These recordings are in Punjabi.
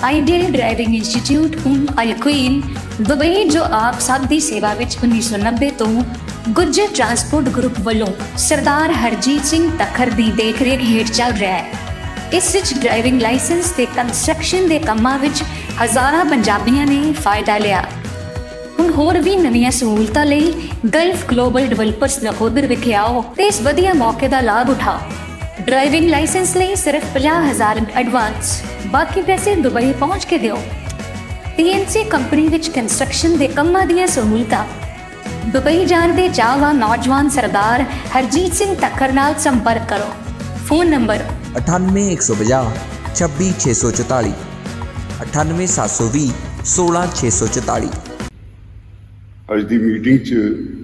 आइडियल ड्राइविंग इंस्टीट्यूट हुन अल क्वीन दुबई जो आप सब दी सेवा विच 1990 तो गुज्जर ट्रांसपोर्ट ग्रुप वालों सरदार हरजीत सिंह तखर दी देखरेख हेठ चल रहा है। इस विच ड्राइविंग लाइसेंस ते कंस्ट्रक्शन दे कम्मां विच हज़ारां पंजाबियां ने फायदा लिया। हुण होर भी नवीं सहूलतां लई गल्फ ग्लोबल डेवलपर्स नकोदर विखे आओ ते इस वधिया मौके दा लाभ उठाओ। ड्राइविंग लाइसेंस लई सिर्फ 50,000 एडवांस, बाकी पैसे दुबई पहुंच के दिओ। TNC कंपनी विच कंस्ट्रक्शन दे कम्मां दियां सहूलतां। दुबई जाण दे चाहवान नौजवान सरदार हरजीत सिंह तखर नाल संपर्क करो। Phone number 98 150 26 644 98 720 16 644। ਅੱਜ ਦੀ ਮੀਟਿੰਗ 'ਚ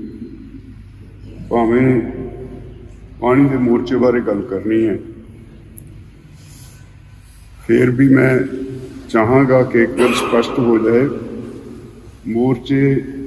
ਭਾਵੇਂ ਪਾਣੀ ਦੇ ਮੋਰਚੇ ਬਾਰੇ ਗੱਲ ਕਰਨੀ ਹੈ, ਫਿਰ ਵੀ ਮੈਂ ਚਾਹਾਂਗਾ ਕਿ ਇੱਕ ਗੱਲ ਸਪਸ਼ਟ ਹੋ ਜਾਏ। ਮੋਰਚੇ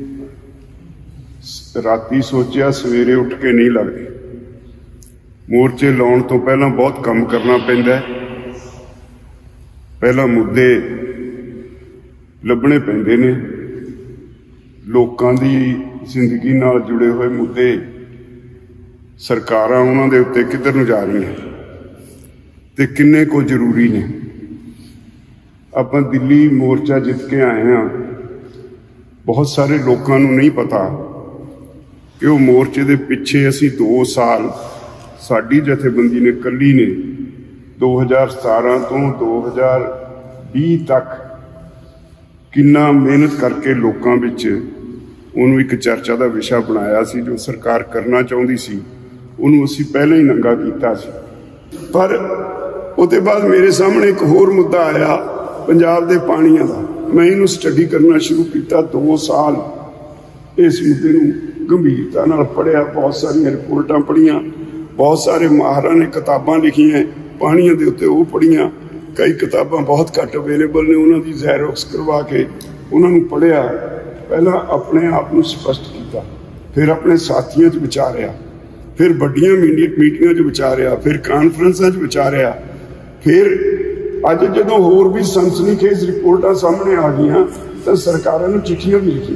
ਰਾਤੀ ਸੋਚਿਆ ਸਵੇਰੇ ਉੱਠ ਕੇ ਨਹੀਂ ਲੱਗਦੇ। ਮੋਰਚੇ ਲਾਉਣ ਤੋਂ ਪਹਿਲਾਂ ਬਹੁਤ ਕੰਮ ਕਰਨਾ ਪੈਂਦਾ ਹੈ। ਪਹਿਲਾਂ ਮੁੱਦੇ ਲੱਭਣੇ ਪੈਂਦੇ ਨੇ, ਲੋਕਾਂ ਦੀ ਜ਼ਿੰਦਗੀ ਨਾਲ ਜੁੜੇ ਹੋਏ ਮੁੱਦੇ, ਸਰਕਾਰਾਂ ਉਹਨਾਂ ਦੇ ਉੱਤੇ ਕਿੱਧਰ ਨੂੰ ਜਾ ਰਹੀਆਂ ਤੇ ਕਿੰਨੇ ਕੁ ਜ਼ਰੂਰੀ ਨੇ। ਆਪਾਂ ਦਿੱਲੀ ਮੋਰਚਾ ਜਿੱਤ ਕੇ ਆਏ ਹਾਂ, ਬਹੁਤ ਸਾਰੇ ਲੋਕਾਂ ਨੂੰ ਨਹੀਂ ਪਤਾ ਕਿ ਉਹ ਮੋਰਚੇ ਦੇ ਪਿੱਛੇ ਅਸੀਂ 2 ਸਾਲ ਸਾਡੀ ਜਥੇਬੰਦੀ ਨੇ ਇਕੱਲੀ ਨੇ 2017 ਤੋਂ 2020 ਤੱਕ ਕਿੰਨਾ ਮਿਹਨਤ ਕਰਕੇ ਲੋਕਾਂ ਵਿੱਚ ਉਹਨੂੰ ਇੱਕ ਚਰਚਾ ਦਾ ਵਿਸ਼ਾ ਬਣਾਇਆ ਸੀ। ਜੋ ਸਰਕਾਰ ਕਰਨਾ ਚਾਹੁੰਦੀ ਸੀ ਉਹਨੂੰ ਅਸੀਂ ਪਹਿਲਾਂ ਹੀ ਨੰਗਾ ਕੀਤਾ ਸੀ। ਪਰ ਉਹਦੇ ਬਾਅਦ ਮੇਰੇ ਸਾਹਮਣੇ ਇੱਕ ਹੋਰ ਮੁੱਦਾ ਆਇਆ, ਪੰਜਾਬ ਦੇ ਪਾਣੀਆਂ ਦਾ। ਮੈਂ ਇਹਨੂੰ ਸਟੱਡੀ ਕਰਨਾ ਸ਼ੁਰੂ ਕੀਤਾ। 2 ਸਾਲ ਇਸ ਮੁੱਦੇ ਨੂੰ ਗੰਭੀਰਤਾ ਨਾਲ ਪੜ੍ਹਿਆ, ਬਹੁਤ ਸਾਰੀਆਂ ਰਿਪੋਰਟਾਂ ਪੜ੍ਹੀਆਂ, ਬਹੁਤ ਸਾਰੇ ਮਾਹਰਾਂ ਨੇ ਕਿਤਾਬਾਂ ਲਿਖੀਆਂ ਪਾਣੀਆਂ ਦੇ ਉੱਤੇ, ਉਹ ਪੜ੍ਹੀਆਂ। ਕਈ ਕਿਤਾਬਾਂ ਬਹੁਤ ਘੱਟ ਅਵੇਲੇਬਲ ਨੇ, ਉਹਨਾਂ ਦੀ ਜ਼ੈਰੋਕਸ ਕਰਵਾ ਕੇ ਉਹਨਾਂ ਨੂੰ ਪੜ੍ਹਿਆ। ਪਹਿਲਾਂ ਆਪਣੇ ਆਪ ਨੂੰ ਸਪਸ਼ਟ ਕੀਤਾ, ਫਿਰ ਆਪਣੇ ਸਾਥੀਆਂ 'ਚ ਵਿਚਾਰਿਆ, ਫਿਰ ਵੱਡੀਆਂ ਮੀਟਿੰਗਾਂ 'ਚ ਵਿਚਾਰਿਆ, ਫਿਰ ਕਾਨਫਰੰਸਾਂ 'ਚ ਵਿਚਾਰਿਆ। ਫਿਰ ਅੱਜ ਜਦੋਂ ਹੋਰ ਵੀ ਸਨਸਨੀਖੇਜ਼ ਰਿਪੋਰਟਾਂ ਸਾਹਮਣੇ ਆ ਗਈਆਂ ਤਾਂ ਸਰਕਾਰਾਂ ਨੂੰ ਚਿੱਠੀਆਂ ਵੀ ਲਿਖੀਆਂ।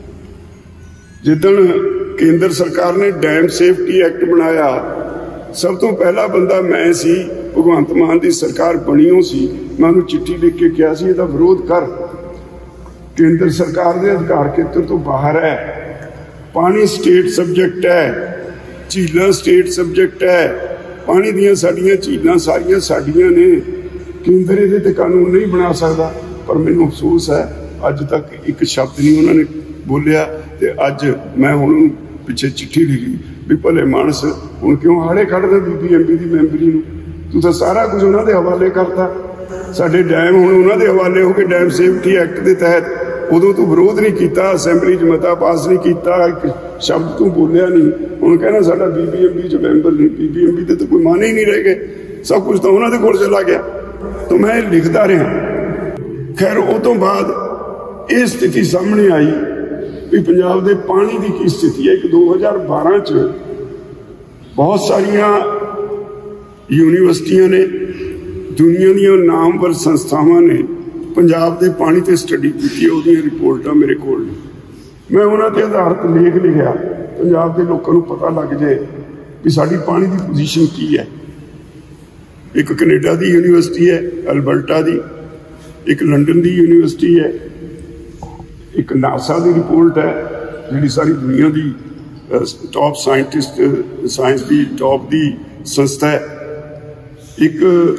ਜਿੱਦਣ ਕੇਂਦਰ ਸਰਕਾਰ ਨੇ ਡੈਮ ਸੇਫਟੀ ਐਕਟ ਬਣਾਇਆ, ਸਭ ਤੋਂ ਪਹਿਲਾ ਬੰਦਾ ਮੈਂ ਸੀ। ਭਗਵੰਤ ਮਾਨ ਦੀ ਸਰਕਾਰ ਬਣੀ ਹੋ ਸੀ, ਮੈਂ ਉਹਨੂੰ ਚਿੱਠੀ ਲਿਖ ਕੇ ਕਿਹਾ ਸੀ ਇਹਦਾ ਵਿਰੋਧ ਕਰ, ਕੇਂਦਰ ਸਰਕਾਰ ਦੇ ਅਧਿਕਾਰ ਖੇਤਰ ਤੋਂ ਬਾਹਰ ਹੈ। ਪਾਣੀ ਸਟੇਟ ਸਬਜੈਕਟ ਹੈ, ਝੀਲਾਂ ਸਟੇਟ ਸਬਜੈਕਟ ਹੈ। ਪਾਣੀ ਦੀਆਂ ਸਾਡੀਆਂ ਝੀਲਾਂ ਸਾਰੀਆਂ ਸਾਡੀਆਂ ਨੇ, ਕੇਂਦਰ ਇਹਦੇ ਤੇ ਕਾਨੂੰਨ ਨਹੀਂ ਬਣਾ ਸਕਦਾ। ਪਰ ਮੈਨੂੰ ਅਫਸੋਸ ਹੈ ਅੱਜ ਤੱਕ ਇੱਕ ਸ਼ਬਦ ਨਹੀਂ ਉਹਨਾਂ ਨੇ ਬੋਲਿਆ। ਤੇ ਅੱਜ ਮੈਂ ਹੁਣ ਪਿੱਛੇ ਚਿੱਠੀ ਲਿਖੀ ਵੀ ਭਲੇ ਮਾਨਸ ਹੁਣ ਕਿਉਂ ਹਾੜੇ ਕੱਢਦੇ BBMP ਦੀ ਮੈਂਬਰੀ ਨੂੰ? ਤੂੰ ਤਾਂ ਸਾਰਾ ਕੁਝ ਉਹਨਾਂ ਦੇ ਹਵਾਲੇ ਕਰਤਾ। ਸਾਡੇ ਡੈਮ ਹੁਣ ਉਹਨਾਂ ਦੇ ਹਵਾਲੇ ਹੋ ਕੇ ਡੈਮ ਸੇਫਟੀ ਐਕਟ ਦੇ ਤਹਿਤ ਉਦੋਂ ਤੂੰ ਵਿਰੋਧ ਨਹੀਂ ਕੀਤਾ, ਅਸੈਂਬਲੀ 'ਚ ਮਤਾ ਪਾਸ ਨਹੀਂ ਕੀਤਾ, ਇੱਕ ਸ਼ਬਦ ਤੂੰ ਬੋਲਿਆ ਨਹੀਂ। ਹੁਣ ਕਹਿਣਾ ਸਾਡਾ BBMP 'ਚ ਮੈਂਬਰ ਨਹੀਂ। BBMP ਦੇ ਤਾਂ ਕੋਈ ਮਾਨੇ ਹੀ ਨਹੀਂ ਰਹਿ ਗਏ, ਸਭ ਕੁਝ ਤਾਂ ਉਹਨਾਂ ਦੇ ਕੋਲ ਚਲਾ ਗਿਆ। ਤਾਂ ਮੈਂ ਲਿਖਦਾ ਰਿਹਾ। ਖੈਰ ਉਹ ਤੋਂ ਬਾਅਦ ਇਹ ਸਥਿਤੀ ਸਾਹਮਣੇ ਆਈ ਵੀ ਪੰਜਾਬ ਦੇ ਪਾਣੀ ਦੀ ਕੀ ਸਥਿਤੀ ਹੈ। 2012 'ਚ ਬਹੁਤ ਸਾਰੀਆਂ ਯੂਨੀਵਰਸਿਟੀਆਂ ਨੇ, ਦੁਨੀਆ ਦੀਆਂ ਨਾਮਵਰ ਸੰਸਥਾਵਾਂ ਨੇ ਪੰਜਾਬ ਦੇ ਪਾਣੀ ਤੇ ਸਟੱਡੀ ਕੀਤੀ। ਉਹਦੀਆਂ ਰਿਪੋਰਟਾਂ ਮੇਰੇ ਕੋਲ ਨੇ। ਮੈਂ ਉਹਨਾਂ ਤੇ ਆਧਾਰਿਤ ਲੇਖ ਲਿਖਿਆ, ਪੰਜਾਬ ਦੇ ਲੋਕਾਂ ਨੂੰ ਪਤਾ ਲੱਗ ਜਾਏ ਵੀ ਸਾਡੀ ਪਾਣੀ ਦੀ ਪੋਜੀਸ਼ਨ ਕੀ ਹੈ। ਇੱਕ ਕੈਨੇਡਾ ਦੀ ਯੂਨੀਵਰਸਿਟੀ ਹੈ ਅਲਬਰਟਾ ਦੀ, ਇੱਕ ਲੰਡਨ ਦੀ ਯੂਨੀਵਰਸਿਟੀ ਹੈ, ਇੱਕ ਨਾਸਾ ਦੀ ਰਿਪੋਰਟ ਹੈ ਜਿਹੜੀ ਸਾਰੀ ਦੁਨੀਆ ਦੀ ਟੌਪ ਸਾਇੰਟਿਸਟ, ਸਾਇੰਸ ਦੀ ਟੌਪ ਦੀ ਸੰਸਥਾ ਹੈ। ਇੱਕ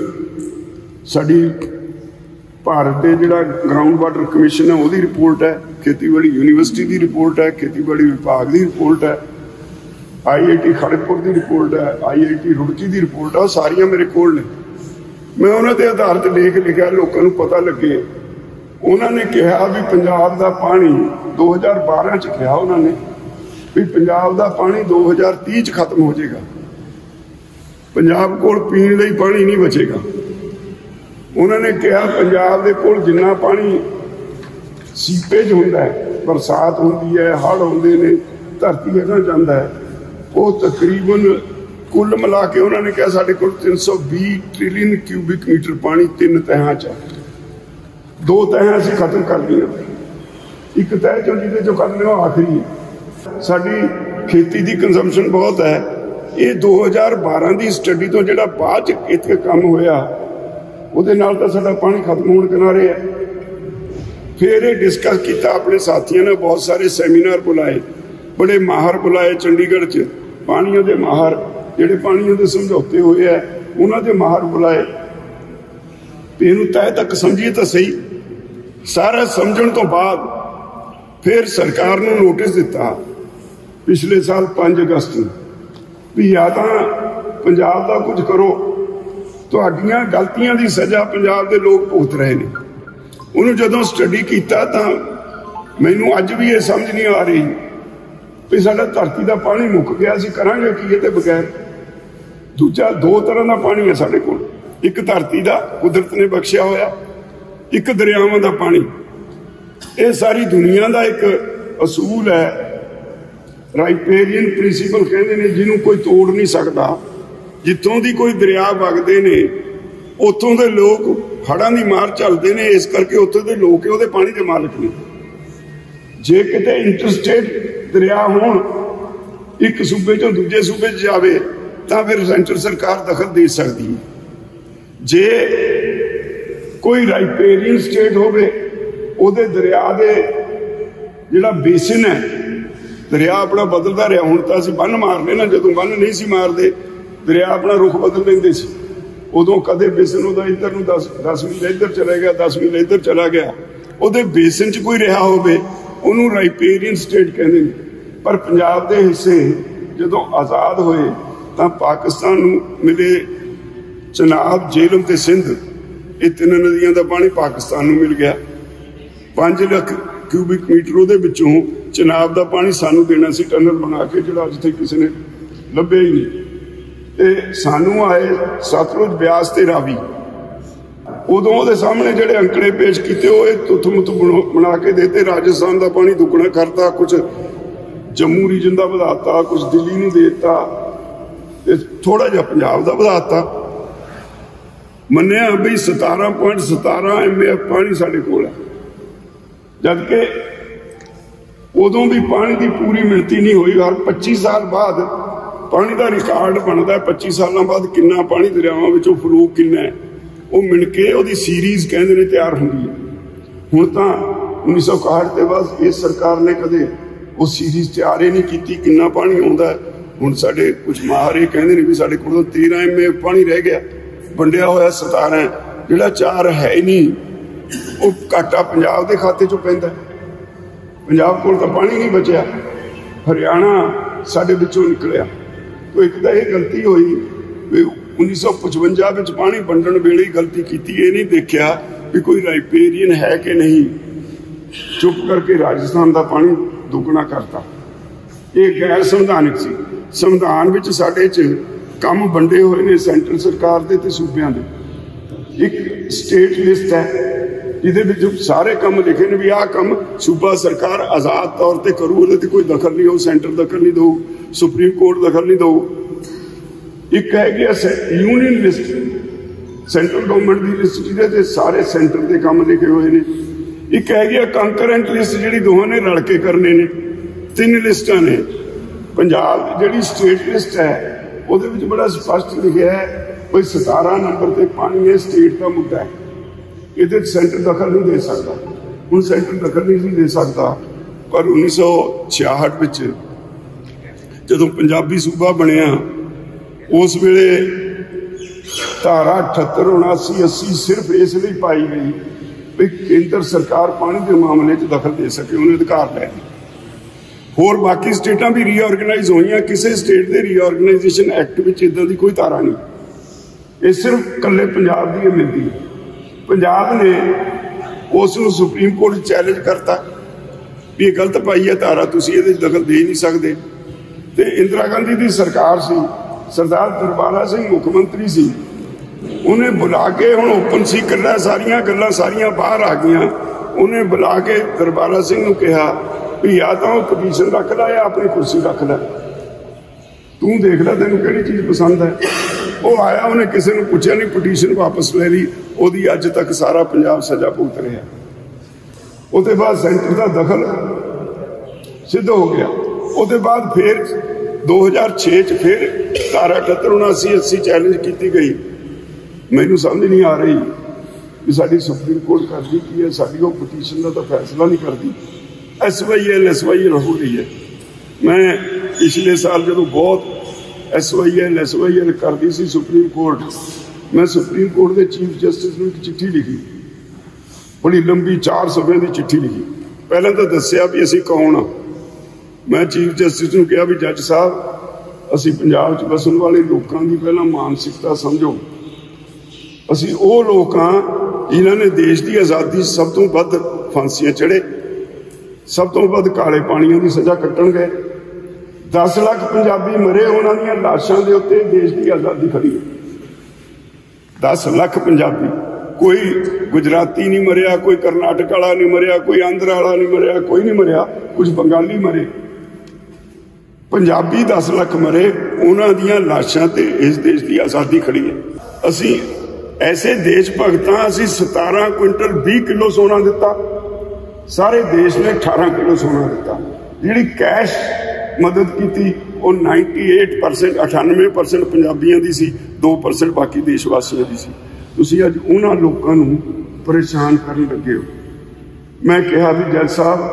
ਸਾਡੀ ਭਾਰਤ ਦੇ ਜਿਹੜਾ ਗਰਾਊਂਡ ਵਾਟਰ ਕਮਿਸ਼ਨ ਹੈ ਉਹਦੀ ਰਿਪੋਰਟ ਹੈ। ਖੇਤੀਬਾੜੀ ਯੂਨੀਵਰਸਿਟੀ ਦੀ ਰਿਪੋਰਟ ਹੈ, ਖੇਤੀਬਾੜੀ ਵਿਭਾਗ ਦੀ ਰਿਪੋਰਟ ਹੈ, IIT ਖੜਗਪੁਰ ਦੀ ਰਿਪੋਰਟ ਹੈ, IIT ਰੁੜਕੀ ਦੀ ਰਿਪੋਰਟ ਆ। ਸਾਰੀਆਂ ਮੇਰੇ ਕੋਲ ਨੇ। ਮੈਂ ਉਹਨਾਂ ਤੇ ਆਧਾਰਿਤ ਲੇਖ ਲਿਖਿਆ, ਲੋਕਾਂ ਨੂੰ ਪਤਾ ਲੱਗੇ। ਉਹਨਾਂ ਨੇ ਕਿਹਾ ਵੀ ਪੰਜਾਬ ਦਾ ਪਾਣੀ 2012 'ਚ ਕਿਹਾ ਉਹਨਾਂ ਨੇ ਵੀ ਪੰਜਾਬ ਦਾ ਪਾਣੀ 2030 'ਚ ਖਤਮ ਹੋ ਜਾਏਗਾ। ਪੰਜਾਬ ਕੋਲ ਪੀਣ ਲਈ ਪਾਣੀ ਨਹੀਂ ਬਚੇਗਾ। ਉਹਨਾਂ ਨੇ ਕਿਹਾ ਪੰਜਾਬ ਦੇ ਕੋਲ ਜਿੰਨਾ ਪਾਣੀ ਸੀਪੇਜ ਹੁੰਦਾ ਹੈ, ਬਰਸਾਤ ਹੁੰਦੀ ਹੈ, ਹੜ੍ਹ ਹੁੰਦੇ ਨੇ, ਧਰਤੀ ਹੇਠਾਂ ਜਾਂਦਾ ਹੈ, ਉਹ ਤਕਰੀਬਨ ਕੁੱਲ ਮਿਲਾ ਕੇ ਉਹਨਾਂ ਨੇ ਕਿਹਾ ਸਾਡੇ ਕੋਲ 320 ਟ੍ਰਿਲੀਅਨ ਕਿਊਬਿਕ ਮੀਟਰ ਪਾਣੀ 3 ਤਹਿਾਂ 'ਚ ਹੈ। 2 तह ਅਸੀਂ ਖਤਮ ਕਰ ਲਈਆਂ। ਇੱਕ ਤਹਿ ਚੋਂ ਜਿਹਦੇ ਚੋਂ ਕਰ ਲਿਆ ਆਖਰੀ ਹੈ। ਸਾਡੀ ਖੇਤੀ ਦੀ ਕੰਜ਼ੰਪਸ਼ਨ ਬਹੁਤ ਹੈ। ਇਹ 2012 ਦੀ ਸਟੱਡੀ ਤੋਂ ਜਿਹੜਾ ਬਾਅਦ 'ਚ ਇੱਥੇ ਕੰਮ ਹੋਇਆ ਉਹਦੇ ਨਾਲ ਤਾਂ ਸਾਡਾ ਪਾਣੀ ਖਤਮ ਹੋਣ ਕਿਨਾਰੇ ਹੈ। ਫਿਰ ਇਹ ਡਿਸਕਸ ਕੀਤਾ ਆਪਣੇ ਸਾਥੀਆਂ ਨੇ, ਬਹੁਤ ਸਾਰੇ ਸੈਮੀਨਾਰ ਬੁਲਾਏ, ਬੜੇ ਮਾਹਰ ਬੁਲਾਏ ਚੰਡੀਗੜ੍ਹ 'ਚ, ਪਾਣੀਆਂ ਦੇ ਮਾਹਰ ਜਿਹੜੇ ਪਾਣੀਆਂ ਦੇ ਸਮਝੌਤੇ ਹੋਏ ਆ ਉਹਨਾਂ ਦੇ ਮਾਹਰ ਬੁਲਾਏ ਵੀ ਇਹਨੂੰ ਤਹਿ ਤੱਕ ਸਮਝੀਏ ਤਾਂ ਸਹੀ। ਸਾਰਾ ਸਮਝਣ ਤੋਂ ਬਾਅਦ ਫਿਰ ਸਰਕਾਰ ਨੂੰ ਨੋਟਿਸ ਦਿੱਤਾ ਪਿਛਲੇ ਸਾਲ 5 ਅਗਸਤ ਨੂੰ ਵੀ ਜਾਂ ਤਾਂ ਪੰਜਾਬ ਦਾ ਕੁਝ ਕਰੋ, ਤੁਹਾਡੀਆਂ ਗਲਤੀਆਂ ਦੀ ਸਜ਼ਾ ਪੰਜਾਬ ਦੇ ਲੋਕ ਭੁਗਤ ਰਹੇ ਨੇ। ਉਹਨੂੰ ਜਦੋਂ ਸਟੱਡੀ ਕੀਤਾ ਤਾਂ ਮੈਨੂੰ ਅੱਜ ਵੀ ਇਹ ਸਮਝ ਨਹੀਂ ਆ ਰਹੀ ਵੀ ਸਾਡਾ ਧਰਤੀ ਦਾ ਪਾਣੀ ਮੁੱਕ ਗਿਆ, ਅਸੀਂ ਕਰਾਂਗੇ ਕੀ ਇਹਦੇ ਬਗੈਰ। ਦੂਜਾ 2 ਤਰ੍ਹਾਂ ਦਾ ਪਾਣੀ ਹੈ ਸਾਡੇ ਕੋਲ, ਇੱਕ ਧਰਤੀ ਦਾ ਕੁਦਰਤ ਨੇ ਬਖਸ਼ਿਆ ਹੋਇਆ, ਇੱਕ ਦਰਿਆਵਾਂ ਦਾ ਪਾਣੀ। ਇਹ ਸਾਰੀ ਦੁਨੀਆ ਦਾ ਇੱਕ ਅਸੂਲ ਹੈ, ਰਾਈਪੇਰੀਅਨ ਪ੍ਰਿੰਸੀਪਲ ਕਹਿੰਦੇ ਨੇ, ਜਿਹਨੂੰ ਕੋਈ ਤੋੜ ਨਹੀਂ ਸਕਦਾ। ਜਿੱਥੋਂ ਦੀ ਕੋਈ ਦਰਿਆ ਵਗਦੇ ਨੇ ਉੱਥੋਂ ਦੇ ਲੋਕ ਹੜ੍ਹਾਂ ਦੀ ਮਾਰ ਝੱਲਦੇ ਨੇ, ਇਸ ਕਰਕੇ ਉੱਥੋਂ ਦੇ ਲੋਕ ਉਹਦੇ ਪਾਣੀ ਦੇ ਮਾਲਕ ਨੇ। ਜੇ ਕਿਤੇ ਇੰਟਰਸਟੇਟ ਦਰਿਆ ਹੋਣ, ਇੱਕ ਸੂਬੇ ਚੋਂ ਦੂਜੇ ਸੂਬੇ 'ਚ ਜਾਵੇ ਤਾਂ ਫਿਰ ਸੈਂਟਰ ਸਰਕਾਰ ਦਖਲ ਦੇ ਸਕਦੀ ਹੈ। ਜੇ ਕੋਈ ਰਾਈਪੇਰੀਅਨ ਸਟੇਟ ਹੋਵੇ, ਉਹਦੇ ਦਰਿਆ ਦੇ ਜਿਹੜਾ ਬੇਸਿਨ ਹੈ, ਦਰਿਆ ਆਪਣਾ ਬਦਲਦਾ ਰਿਹਾ। ਹੁਣ ਤਾਂ ਅਸੀਂ ਬੰਨ ਮਾਰਨੇ ਨਾ, ਜਦੋਂ ਬੰਨ ਨਹੀਂ ਸੀ ਮਾਰਦੇ ਦਰਿਆ ਆਪਣਾ ਰੁਖ ਬਦਲ ਲੈਂਦੇ ਸੀ। ਉਦੋਂ ਕਦੇ ਬੇਸਿਨ ਉਹਦਾ ਇੱਧਰ ਨੂੰ 10 ਮੀਲ ਇੱਧਰ ਚਲਾ ਗਿਆ, 10 ਮੀਲ ਇੱਧਰ ਚਲਾ ਗਿਆ। ਉਹਦੇ ਬੇਸਿਨ 'ਚ ਕੋਈ ਰਿਹਾ ਹੋਵੇ ਉਹਨੂੰ ਰਾਈਪੇਰੀਅਨ ਸਟੇਟ ਕਹਿੰਦੇ ਨੇ। ਪਰ ਪੰਜਾਬ ਦੇ ਹਿੱਸੇ ਜਦੋਂ ਆਜ਼ਾਦ ਹੋਏ ਤਾਂ ਪਾਕਿਸਤਾਨ ਨੂੰ ਮਿਲੇ ਚਨਾਬ, ਜੇਹਲਮ ਤੇ ਸਿੰਧ, ਇਹ 3 ਨਦੀਆਂ ਦਾ ਪਾਣੀ ਪਾਕਿਸਤਾਨ ਨੂੰ ਮਿਲ ਗਿਆ। 5 ਲੱਖ ਕਿਊਬਿਕ ਮੀਟਰ ਉਹਦੇ ਵਿੱਚੋਂ ਚਨਾਬ ਦਾ ਪਾਣੀ ਸਾਨੂੰ ਦੇਣਾ ਸੀ, ਟਨਲ ਬਣਾ ਕੇ, ਜਿਹੜਾ ਜਿੱਥੇ ਕਿਸੇ ਨੇ ਲੱਭਿਆ ਹੀ ਨਹੀਂ। ਤੇ ਸਾਨੂੰ ਆਏ ਸਤਲੁਜ, ਬਿਆਸ ਤੇ ਰਾਵੀ। ਉਦੋਂ ਉਹਦੇ ਸਾਹਮਣੇ ਜਿਹੜੇ ਅੰਕੜੇ ਪੇਸ਼ ਕੀਤੇ ਉਹ ਇਹ ਤੁੱਥ ਮੁੱਥ ਬਣਾ ਕੇ ਦੇਤੇ। ਰਾਜਸਥਾਨ ਦਾ ਪਾਣੀ ਦੁੱਗਣਾ ਕਰਤਾ, ਕੁਝ ਜੰਮੂ ਰੀਜਨ ਦਾ ਵਧਾਤਾ, ਕੁਝ ਦਿੱਲੀ ਨੂੰ ਦੇ ਦਿੱਤਾ ਤੇ ਥੋੜਾ ਜਿਹਾ ਪੰਜਾਬ ਦਾ ਵਧਾਤਾ। ਮੰਨਿਆ ਬਈ 17.17 MAF ਪਾਣੀ ਸਾਡੇ ਕੋਲ ਹੈ, ਜਦਕਿ ਉਦੋਂ ਵੀ ਪਾਣੀ ਦੀ ਪੂਰੀ ਮਿਣਤੀ ਨਹੀਂ ਹੋਈ। ਹਰ 25 ਸਾਲ ਬਾਅਦ ਪਾਣੀ ਦਾ ਰਿਕਾਰਡ ਬਣਦਾ। 25 ਸਾਲਾਂ ਬਾਅਦ ਕਿੰਨਾ ਪਾਣੀ ਦਰਿਆਵਾਂ ਵਿੱਚੋਂ ਫਲੋ ਕਿੰਨਾ ਹੈ, ਉਹ ਮਿਣ ਕੇ ਉਹਦੀ ਸੀਰੀਜ਼ ਕਹਿੰਦੇ ਨੇ ਤਿਆਰ ਹੁੰਦੀ ਹੈ। ਹੁਣ ਤਾਂ 1961 ਤੇ ਬਾਅਦ ਇਸ ਸਰਕਾਰ ਨੇ ਕਦੇ ਉਹ ਸੀਰੀਜ਼ ਤਿਆਰ ਹੀ ਨਹੀਂ ਕੀਤੀ, ਕਿੰਨਾ ਪਾਣੀ ਆਉਂਦਾ ਹੈ। ਹੁਣ ਸਾਡੇ ਕੁਝ ਮਾਹਰ ਇਹ ਕਹਿੰਦੇ ਨੇ ਵੀ ਸਾਡੇ ਕੋਲ 13 MAF ਪਾਣੀ ਰਹਿ ਗਿਆ, ਵੰਡਿਆ ਹੋਇਆ 17, ਜਿਹੜਾ 4 ਹੈ ਹੀ ਨਹੀਂ। ਉਹ ਘਾਟਾ ਪੰਜਾਬ ਦੇ ਖਾਤੇ 'ਚੋਂ ਪੈਂਦਾ। ਪੰਜਾਬ ਕੋਲ ਤਾਂ ਪਾਣੀ ਨਹੀਂ ਬਚਿਆ, ਹਰਿਆਣਾ ਸਾਡੇ ਵਿੱਚੋਂ ਨਿਕਲਿਆ। तो एक तो यह गलती हुई 1955 ਵਿੱਚ ਪਾਣੀ ਵੰਡਣ ਵੇਲੇ ਹੀ ਗਲਤੀ ਕੀਤੀ। ਇਹ ਨਹੀਂ ਦੇਖਿਆ ਵੀ ਕੋਈ ਰਾਈਪੇਰੀਅਨ ਹੈ ਕਿ ਨਹੀਂ, ਚੁੱਪ ਕਰਕੇ ਰਾਜਸਥਾਨ ਦਾ ਪਾਣੀ ਦੁੱਗਣਾ ਕਰਤਾ। ਇਹ ਗੈਰ ਸੰਵਿਧਾਨਕ ਸੀ। ਸੰਵਿਧਾਨ ਵਿੱਚ ਸਾਡੇ 'ਚ ਕੰਮ ਵੰਡੇ ਹੋਏ ਨੇ ਸੈਂਟਰ ਸਰਕਾਰ ਦੇ ਤੇ ਸੂਬਿਆਂ ਦੇ। ਇੱਕ ਸਟੇਟ ਲਿਸਟ ਹੈ ਜਿਹਦੇ ਵਿੱਚ ਸਾਰੇ ਕੰਮ ਲਿਖੇ ਨੇ ਵੀ ਆਹ ਕੰਮ ਸੂਬਾ ਸਰਕਾਰ ਆਜ਼ਾਦ ਤੌਰ ਤੇ ਕਰੂ, ਉਹਦੇ ਤੇ ਕੋਈ ਦਖਲ ਨਹੀਂ ਹੋਊ, ਸੈਂਟਰ ਦਖਲ ਨਹੀਂ ਦਊ, ਸੁਪਰੀਮ ਕੋਰਟ ਦਖਲ ਨਹੀਂ ਦਊ। ਇੱਕ ਹੈਗੀ ਯੂਨੀਅਨ ਲਿਸਟ, ਸੈਂਟਰਲ ਗਵਰਨਮੈਂਟ ਦੀ ਲਿਸਟ ਜਿਹਦੇ ਤੇ ਸਾਰੇ ਸੈਂਟਰ ਦੇ ਕੰਮ ਲਿਖੇ ਹੋਏ ਨੇ। ਇੱਕ ਹੈਗੀ ਕੰਕਰੈਂਟ ਲਿਸਟ ਜਿਹੜੀ ਦੋਹਾਂ ਨੇ ਰਲ ਕੇ ਕਰਨੇ ਨੇ। 3 ਲਿਸਟਾਂ ਨੇ। ਪੰਜਾਬ ਜਿਹੜੀ ਸਟੇਟ ਲਿਸਟ ਹੈ ਉਹਦੇ ਵਿੱਚ ਬੜਾ ਸਪਸ਼ਟ ਲਿਖਿਆ ਹੈ ਕੋਈ 17 ਨੰਬਰ ਤੇ ਪਾਣੀ ਹੈ, ਸਟੇਟ ਦਾ ਮੁੱਦਾ ਹੈ, ਇਹਦੇ ਸੈਂਟਰ ਦਖਲ ਨਹੀਂ ਦੇ ਸਕਦਾ। ਹੁਣ ਸੈਂਟਰ ਦਖਲ ਨਹੀਂ ਦੇ ਸਕਦਾ, ਪਰ 1966 ਵਿੱਚ ਜਦੋਂ ਪੰਜਾਬੀ ਸੂਬਾ ਬਣਿਆ ਉਸ ਵੇਲੇ ਧਾਰਾ 78, 79, 80 ਸਿਰਫ ਇਸ ਲਈ ਪਾਈ ਗਈ ਵੀ ਕੇਂਦਰ ਸਰਕਾਰ ਪਾਣੀ ਦੇ ਮਾਮਲੇ 'ਚ ਦਖਲ ਦੇ ਸਕੇ, ਉਹਨੇ ਅਧਿਕਾਰ ਲੈ ਲਏ। ਹੋਰ ਬਾਕੀ ਸਟੇਟਾਂ ਵੀ ਰੀਆਰਗਨਾਈਜ਼ ਹੋਈਆਂ, ਕਿਸੇ ਸਟੇਟ ਦੇ ਰੀਆਰਗਨਾਈਜੇਸ਼ਨ ਐਕਟ ਵਿੱਚ ਇਦਾਂ ਦੀ ਕੋਈ ਧਾਰਾ ਨਹੀਂ। ਇਹ ਸਿਰਫ ਇਕੱਲੇ ਪੰਜਾਬ ਦੀ ਮਿਲਦੀ ਹੈ। ਪੰਜਾਬ ਨੇ ਉਸ ਨੂੰ ਸੁਪਰੀਮ ਕੋਰਟ ਚੈਲੰਜ ਕਰਤਾ ਵੀ ਇਹ ਗਲਤ ਪਾਈ ਹੈ ਧਾਰਾ, ਤੁਸੀਂ ਇਹਦੇ 'ਚ ਦਖਲ ਦੇ ਨਹੀਂ ਸਕਦੇ। ਤੇ ਇੰਦਰਾ ਗਾਂਧੀ ਦੀ ਸਰਕਾਰ ਸੀ, ਸਰਦਾਰ ਦਰਬਾਰਾ ਸਿੰਘ ਮੁੱਖ ਮੰਤਰੀ ਸੀ, ਉਹਨੇ ਬੁਲਾ ਕੇ, ਹੁਣ ਓਪਨ ਸੀਕਰਟ ਹੈ, ਸਾਰੀਆਂ ਗੱਲਾਂ ਸਾਰੀਆਂ ਬਾਹਰ ਆ ਗਈਆਂ। ਉਹਨੇ ਬੁਲਾ ਕੇ ਦਰਬਾਰਾ ਸਿੰਘ ਨੂੰ ਕਿਹਾ ਵੀ ਜਾਂ ਤਾਂ ਉਹ ਪਟੀਸ਼ਨ ਰੱਖ ਲੈ ਜਾਂ ਆਪਣੀ ਕੁਰਸੀ ਰੱਖ ਲੈ, ਤੂੰ ਦੇਖ ਲੈ ਤੈਨੂੰ ਕਿਹੜੀ ਚੀਜ਼ ਪਸੰਦ ਹੈ। ਉਹ ਆਇਆ, ਉਹਨੇ ਕਿਸੇ ਨੂੰ ਪੁੱਛਿਆ ਨਹੀਂ, ਪਟੀਸ਼ਨ ਵਾਪਸ ਲੈ ਲਈ ਉਹਦੀ। ਅੱਜ ਤੱਕ ਸਾਰਾ ਪੰਜਾਬ ਸਜ਼ਾ ਭੁਗਤ ਰਿਹਾ। ਉਹਦੇ ਬਾਅਦ ਸੈਂਟਰ ਦਾ ਦਖਲ ਸਿੱਧ ਹੋ ਗਿਆ। ਉਹਦੇ ਬਾਅਦ ਫਿਰ 2006 ਚ ਫਿਰ ਧਾਰਾ 78-79-80 ਚੈਲੰਜ ਕੀਤੀ ਗਈ। ਮੈਨੂੰ ਸਮਝ ਨਹੀਂ ਆ ਰਹੀ ਵੀ ਸਾਡੀ ਸੁਪਰੀਮ ਕੋਰਟ ਕਰਦੀ ਕੀ ਹੈ। ਸਾਡੀ ਉਹ ਪਟੀਸ਼ਨ ਦਾ ਤਾਂ ਫੈਸਲਾ ਨਹੀਂ ਕਰਦੀ। SYL ਹੋ ਰਹੀ ਹੈ। ਮੈਂ ਪਿਛਲੇ ਸਾਲ ਜਦੋਂ ਬਹੁਤ SYL ਕਰਦੀ ਸੀ ਸੁਪਰੀਮ ਕੋਰਟ, ਮੈਂ ਸੁਪਰੀਮ ਕੋਰਟ ਦੇ ਚੀਫ ਜਸਟਿਸ ਨੂੰ ਇੱਕ ਚਿੱਠੀ ਲਿਖੀ, ਬੜੀ ਲੰਬੀ 4 ਸਫ਼ਿਆਂ ਦੀ ਚਿੱਠੀ ਲਿਖੀ। ਪਹਿਲਾਂ ਤਾਂ ਦੱਸਿਆ ਵੀ ਅਸੀਂ ਕੌਣ ਆ। ਮੈਂ ਚੀਫ ਜਸਟਿਸ ਨੂੰ ਕਿਹਾ ਵੀ ਜੱਜ ਸਾਹਿਬ, ਅਸੀਂ ਪੰਜਾਬ 'ਚ ਵਸਣ ਵਾਲੇ ਲੋਕਾਂ ਦੀ ਪਹਿਲਾਂ ਮਾਨਸਿਕਤਾ ਸਮਝੋ। ਅਸੀਂ ਉਹ ਲੋਕ ਹਾਂ ਜਿਨ੍ਹਾਂ ਨੇ ਦੇਸ਼ ਦੀ ਆਜ਼ਾਦੀ ਸਭ ਤੋਂ ਵੱਧ ਫਾਂਸੀਆਂ ਚੜ੍ਹੇ, ਸਭ ਤੋਂ ਵੱਧ ਕਾਲੇ ਪਾਣੀਆਂ ਦੀ ਸਜ਼ਾ ਕੱਟਣ ਗਏ। 10 ਲੱਖ ਪੰਜਾਬੀ ਮਰੇ, ਉਹਨਾਂ ਦੀਆਂ ਲਾਸ਼ਾਂ ਦੇ ਉੱਤੇ ਦੇਸ਼ ਦੀ ਆਜ਼ਾਦੀ ਖੜੀ ਹੈ। 10 ਲੱਖ ਪੰਜਾਬੀ, ਕੋਈ ਗੁਜਰਾਤੀ ਨਹੀਂ ਮਰਿਆ, ਕੋਈ ਕਰਨਾਟਕ ਵਾਲਾ ਨਹੀਂ ਮਰਿਆ, ਕੋਈ ਆਂਧਰਾ ਵਾਲਾ ਨਹੀਂ ਮਰਿਆ, ਕੋਈ ਨਹੀਂ ਮਰਿਆ, ਕੁਝ ਬੰਗਾਲੀ ਮਰੇ, ਪੰਜਾਬੀ 10 ਲੱਖ ਮਰੇ। ਉਹਨਾਂ ਦੀਆਂ ਲਾਸ਼ਾਂ ਤੇ ਇਸ ਦੇਸ਼ ਦੀ ਆਜ਼ਾਦੀ ਖੜੀ ਹੈ। ਅਸੀਂ ਐਸੇ ਦੇਸ਼ ਭਗਤਾਂ, ਅਸੀਂ 17 ਕੁਇੰਟਲ 20 ਕਿਲੋ ਸੋਨਾ ਦਿੱਤਾ, ਸਾਰੇ ਦੇਸ਼ ਨੇ 18 ਕਿਲੋ ਸੋਨਾ ਦਿੱਤਾ। ਜਿਹੜੀ ਕੈਸ਼ ਮਦਦ ਕੀਤੀ ਉਹ 98% ਪੰਜਾਬੀਆਂ ਦੀ ਸੀ, 2% ਬਾਕੀ ਦੇਸ਼ ਵਾਸੀਆਂ ਦੀ ਸੀ। ਤੁਸੀਂ ਅੱਜ ਉਹਨਾਂ ਲੋਕਾਂ ਨੂੰ ਪਰੇਸ਼ਾਨ ਕਰਨ ਲੱਗੇ ਹੋ। ਮੈਂ ਕਿਹਾ ਵੀ ਜੱਜ ਸਾਹਿਬ,